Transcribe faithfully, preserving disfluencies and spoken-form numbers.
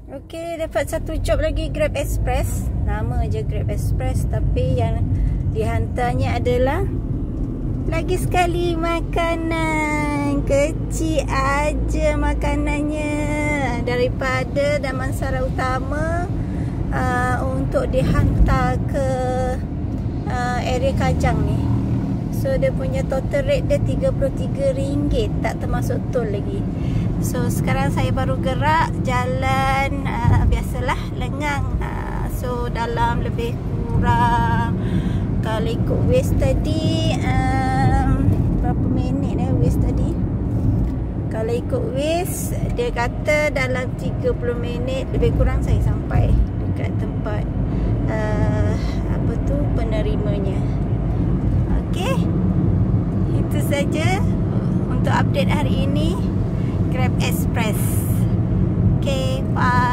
Okey, dapat satu job lagi Grab Express. Nama je Grab Express, tapi yang dihantarnya adalah lagi sekali makanan. Kecil aja makanannya, daripada Damansara Utama uh, untuk dihantar ke uh, area Kajang ni. So dia punya total rate dia tiga puluh tiga ringgit, tak termasuk tol lagi. So sekarang saya baru gerak jalan uh, biasalah, lengang. uh, So dalam lebih kurang, kalau ikut Waze tadi um, berapa minit eh Waze tadi. Kalau ikut Waze dia kata dalam tiga puluh minit lebih kurang saya sampai dekat tempat uh, apa tu penerimanya. Okey, itu saja untuk update hari ini Grab Express. Okay, bye.